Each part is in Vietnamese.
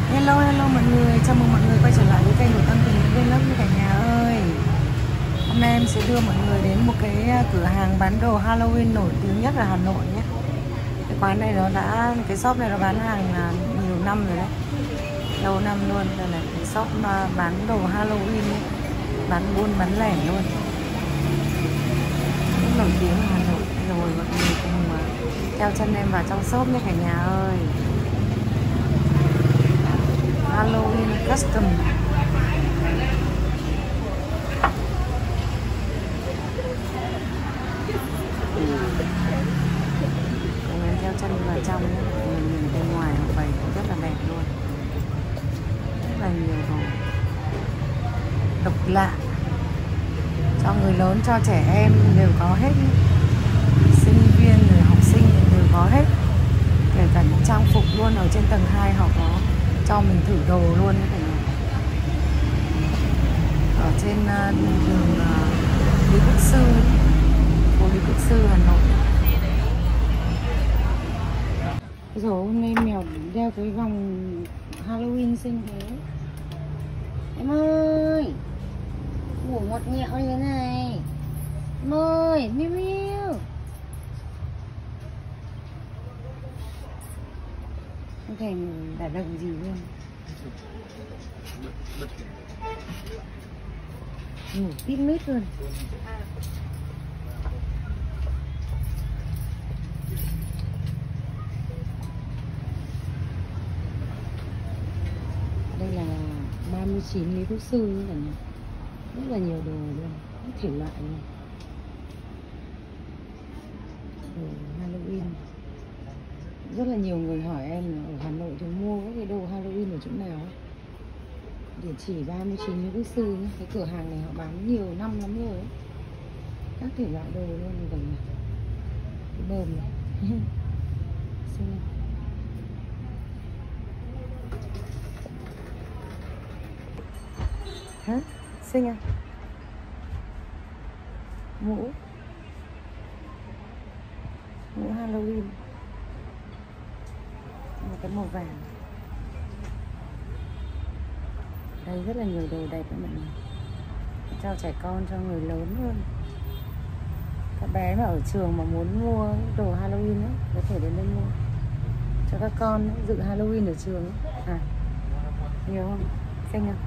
Hello hello mọi người, chào mừng mọi người quay trở lại với kênh của Tân Tình Vlog cả nhà ơi. Hôm nay em sẽ đưa mọi người đến một cái cửa hàng bán đồ Halloween nổi tiếng nhất ở Hà Nội nhé. Cái quán này cái shop này nó bán hàng nhiều năm rồi đấy, lâu năm luôn. Đây là cái shop bán đồ Halloween ấy. Bán buôn bán lẻ luôn, rất nổi tiếng ở Hà Nội. Rồi mọi người cùng theo chân em vào trong shop nhé cả nhà ơi. Halloween Custom. Cùng em theo chân vào trong nhé. Mình nhìn bên ngoài vậy cũng rất là đẹp luôn, rất là nhiều đồ độc lạ, cho người lớn cho trẻ em đều có hết, sinh viên rồi học sinh đều có hết, kể cả những trang phục luôn. Ở trên tầng 2 họ có cho mình thử đồ luôn đấy cả nhà. Ở trên đường Lý Quốc Sư, phố Lý Quốc Sư, Hà Nội. Rồi hôm nay mèo đeo cái vòng Halloween xinh thế. Em ơi, ngủ ngọt nhẹo như thế này. Em ơi, miu miu. Không thể đả động gì luôn. Ngủ tít mít luôn. Đây là 39 Lý Quốc Sư cả nhà. Rất là nhiều đồ luôn, các thể loại luôn. Đồ Halloween. Rất là nhiều người hỏi em là ở Hà Nội thì mua các cái đồ Halloween ở chỗ nào. Địa chỉ 39 Lý Quốc Sư nhé. Cái cửa hàng này họ bán nhiều năm lắm rồi ấy. Các thể loại đồ luôn gần này. Cái bờm này. Xinh. Hả? Xinh à? Mũ Halloween, một cái màu vàng. Đây rất là nhiều đồ đẹp các bạn, cho trẻ con, cho người lớn luôn. Các bé mà ở trường mà muốn mua đồ Halloween ấy, có thể đến đây mua cho các con ấy, dự Halloween ở trường ấy. À, nhiều không? Xinh không?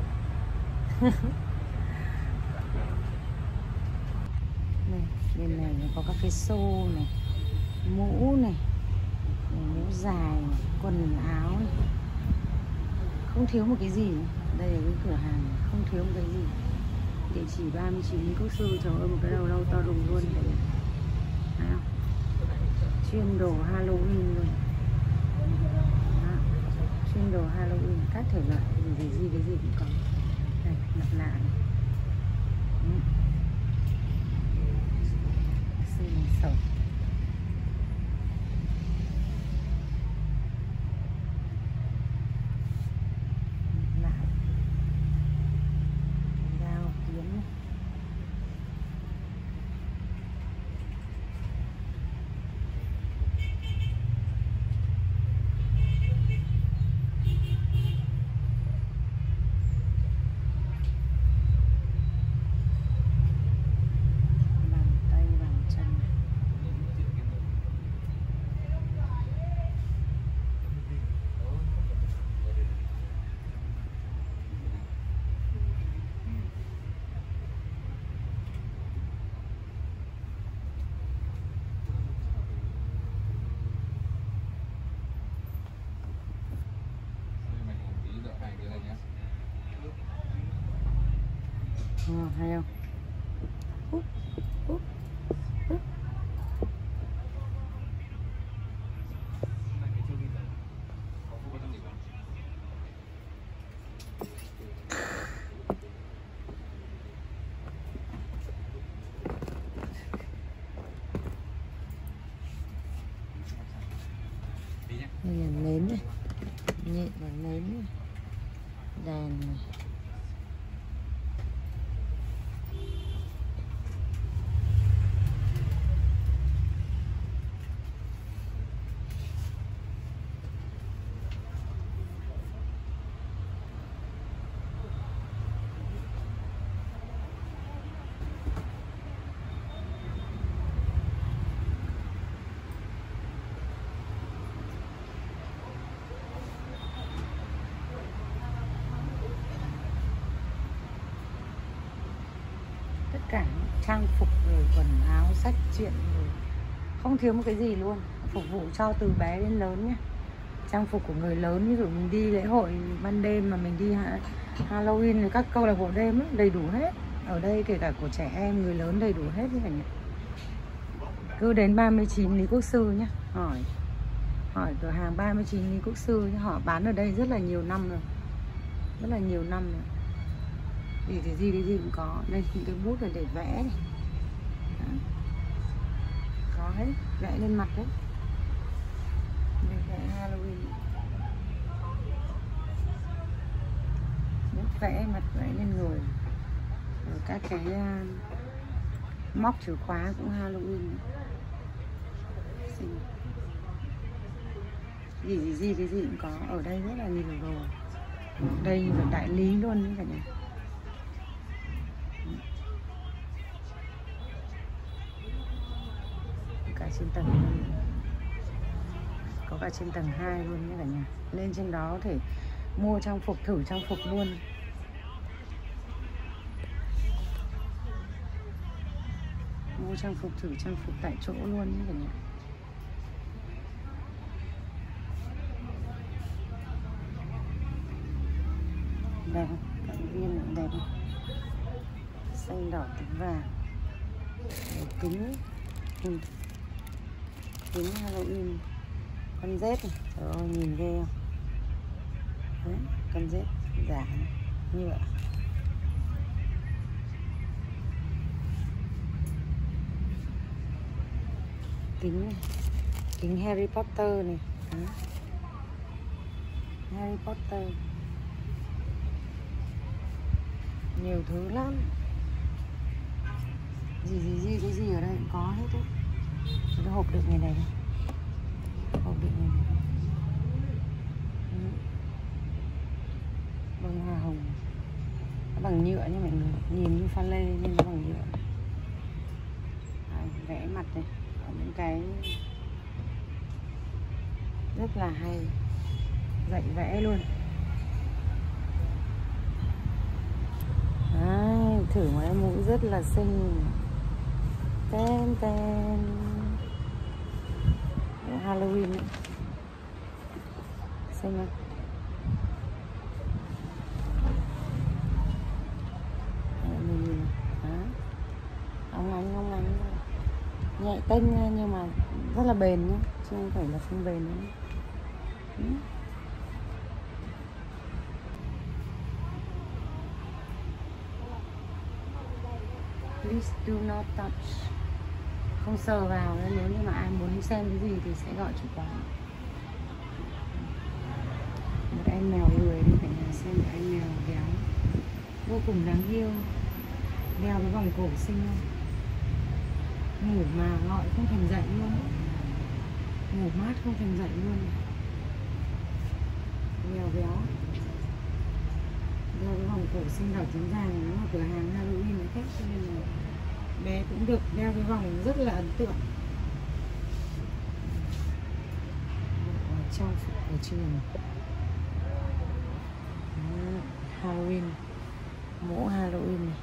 Này, bên này có các cái xô này, mũ này, mũ dài, quần áo này. Không thiếu một cái gì. Đây là cái cửa hàng không thiếu một cái gì. Địa chỉ 39 Lý Quốc Sư. Trời ơi, một cái đầu lâu to đùng luôn. Thấy không? Chuyên đồ Halloween luôn. Đó. Chuyên đồ Halloween, các thể loại cái gì cũng có. Đây, mặt nạ này. Xinh xấu. Hay không? Đây là nến này, nhện và nến này, đèn này. cả trang phục rồi quần áo, sách truyện rồi, không thiếu một cái gì luôn, phục vụ cho từ bé đến lớn nhé. Trang phục của người lớn, ví dụ mình đi lễ hội ban đêm mà mình đi Halloween thì các câu lạc bộ đêm ấy, đầy đủ hết. Ở đây kể cả của trẻ em, người lớn đầy đủ hết như vậy nhỉ. Cứ đến 39 Lý Quốc Sư nhé, hỏi cửa hàng 39 Lý Quốc Sư nhé. Họ bán ở đây rất là nhiều năm rồi, rất là nhiều năm rồi. Cái gì cũng có. Đây những cái bút là để vẽ này. Đó. Có hết, vẽ lên mặt đấy. Đây vẽ Halloween. Bút vẽ mặt, vẽ lên người. Rồi các cái móc chìa khóa cũng Halloween. Xinh. Cái gì cũng có. Ở đây rất là nhiều đồ. Đây là đại lý luôn đấy cả nhà. Cả trên tầng, có cả trên tầng 2 luôn nhé cả nhà. Lên trên đó có thể mua trang phục, thử trang phục luôn. Mua trang phục, thử trang phục tại chỗ luôn nhé cả nhà. Đẹp không? Các viên đẹp không? Xanh đỏ tím vàng. Kính Halloween. Con rết này, trời ơi nhìn ghê không? Đấy, con rết giả nhựa. Kính này, kính Harry Potter này. Đó. Harry Potter. Nhiều thứ lắm. Cái gì ở đây cũng có hết đấy. Cái hộp đựng này này. Hộp đựng này này. Bông hoa hồng. Nó bằng nhựa nha mọi người. Nhìn như pha lê nhưng nó bằng nhựa. Đấy, vẽ mặt này. Có những cái rất là hay. Dạy vẽ luôn. Đấy, thử một em mũi rất là xinh. Tên Halloween ấy. Xinh không? Mình đó. Óng ánh nhẹ tênh nhưng mà rất là bền nhá, chứ không phải là không bền nữa. Please do not touch. Không sờ vào nữa. Nếu như mà ai muốn xem cái gì thì sẽ gọi chủ quán. Một em mèo lười đi cả nhà xem, một em mèo béo vô cùng đáng yêu, đeo cái vòng cổ xinh không? Ngủ mà gọi không thèm dậy luôn. Ngủ mát không thèm dậy luôn. Mèo béo đeo cái vòng cổ xinh đỏ tím vàng. Nó là cửa hàng Halloween nó khác cho nên là bé cũng được đeo cái vòng rất là ấn tượng. Trang phục ở trường Halloween, mũ Halloween này.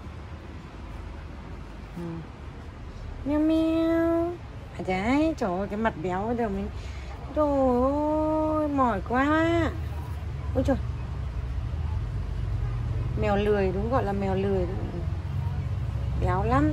Meo meo. Đấy, trời ơi cái mặt béo bây giờ mình, trời ơi mỏi quá. Ôi trời, mèo lười, đúng gọi là mèo lười đấy. Béo lắm.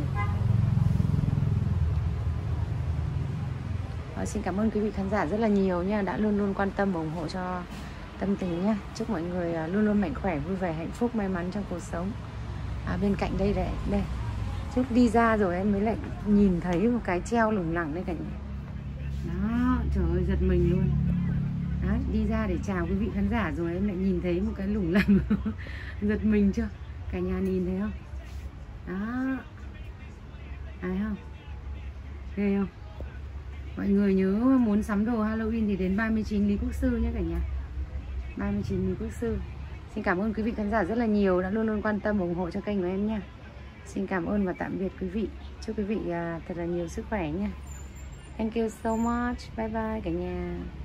Xin cảm ơn quý vị khán giả rất là nhiều nha, đã luôn luôn quan tâm và ủng hộ cho Tâm Tình nhá. Chúc mọi người luôn luôn mạnh khỏe, vui vẻ, hạnh phúc, may mắn trong cuộc sống. Bên cạnh đây đây, chút đi ra rồi em mới lại nhìn thấy một cái treo lủng lẳng đây cả nhà. Đó, trời ơi giật mình luôn. Đấy, đi ra để chào quý vị khán giả rồi em lại nhìn thấy một cái lủng lẳng. Giật mình chưa? Cả nhà nhìn thấy không? Đó. Thấy không? Ghê không? Mọi người nhớ muốn sắm đồ Halloween thì đến 39 Lý Quốc Sư nhé cả nhà. 39 Lý Quốc Sư. Xin cảm ơn quý vị khán giả rất là nhiều đã luôn luôn quan tâm và ủng hộ cho kênh của em nha. Xin cảm ơn và tạm biệt quý vị. Chúc quý vị thật là nhiều sức khỏe nha. Thank you so much. Bye bye cả nhà.